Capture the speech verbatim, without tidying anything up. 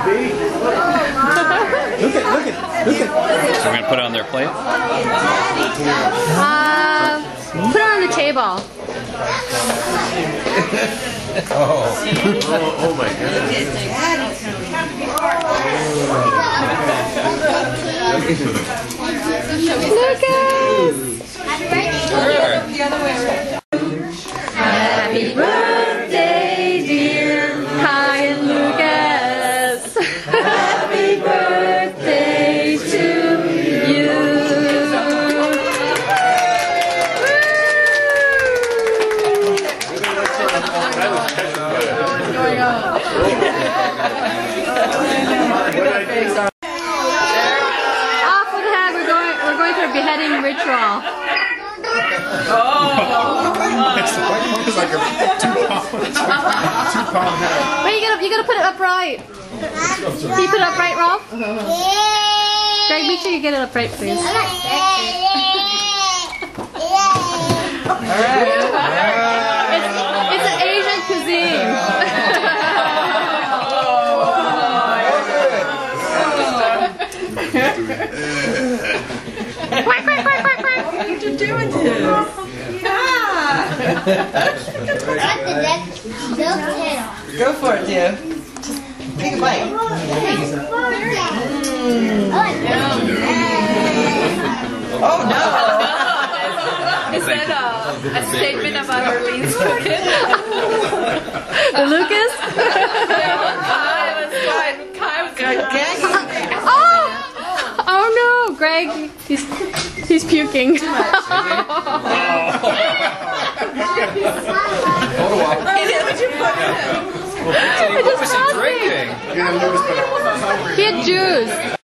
Look at, look at, look at. So we're gonna put it on their plate? Uh, put it on the table. Oh. oh, oh my goodness. Lucas! Happy birthday, dear Kai and Lucas. Happy birthday to you. Off with the head. We're going. We're going through a beheading ritual. Oh! It's like a two pound, two pound head. Wait, you gotta, you gotta put it upright. Can you put it upright, Rob? Greg, make sure you get it upright, please. It's, it's an Asian cuisine. Quack, quack, quack, quack, quack. What you doing this? Go for it, dear. Just take a bite. Mm. Oh no! Is that a, a statement about Arlene's cooking? The Lucas? Kai was fine. Kai was good. Oh! Oh no, Greg. He's he's puking. It is what you put in. I just What was he drinking? He had juice.